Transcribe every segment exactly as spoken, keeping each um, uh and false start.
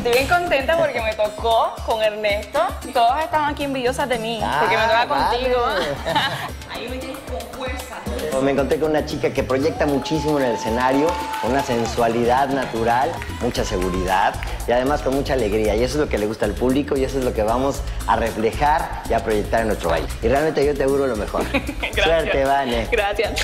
Estoy bien contenta porque me tocó con Ernesto. Todos estaban aquí envidiosas de mí, porque me toca contigo. Ahí me tienes con fuerza. Me encontré con una chica que proyecta muchísimo en el escenario, con una sensualidad natural, mucha seguridad y además con mucha alegría. Y eso es lo que le gusta al público y eso es lo que vamos a reflejar y a proyectar en nuestro baile. Y realmente yo te auguro lo mejor. Suerte, Vane. Gracias.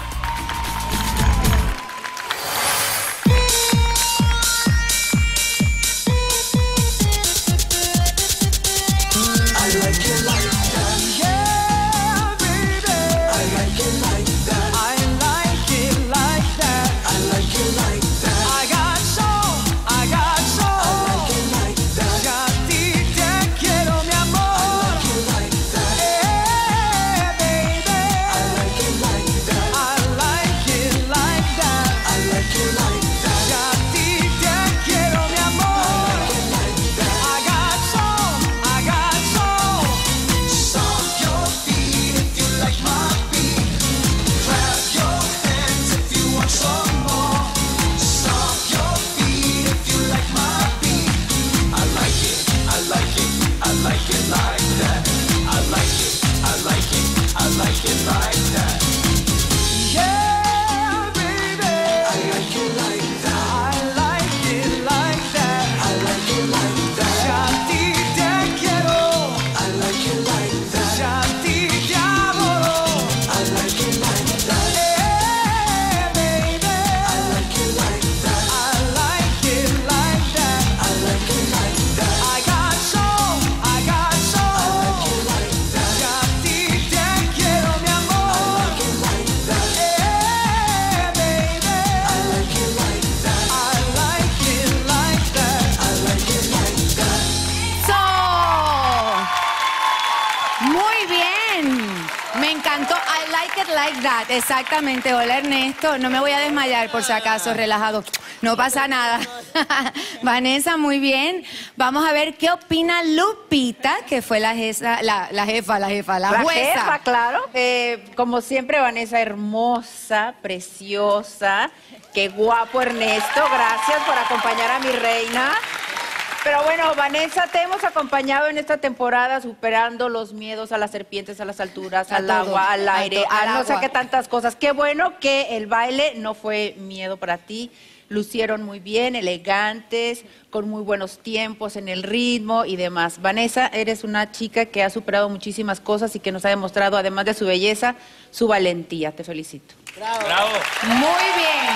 Like that, exactamente. Hola Ernesto, no me voy a desmayar por si acaso, relajado, no pasa nada. Vanessa, muy bien. Vamos a ver qué opina Lupita, que fue la, jefa, la, la jefa, la jefa, la, la jueza. jefa, claro. Eh, como siempre, Vanessa, hermosa, preciosa. Qué guapo, Ernesto. Gracias por acompañar a mi reina. Pero bueno, Vanessa, te hemos acompañado en esta temporada superando los miedos a las serpientes, a las alturas, a al todo, agua, al aire, a, a no agua. sé qué tantas cosas. Qué bueno que el baile no fue miedo para ti. Lucieron muy bien, elegantes, con muy buenos tiempos en el ritmo y demás. Vanessa, eres una chica que ha superado muchísimas cosas y que nos ha demostrado, además de su belleza, su valentía. Te felicito. Bravo. Bravo. Muy bien.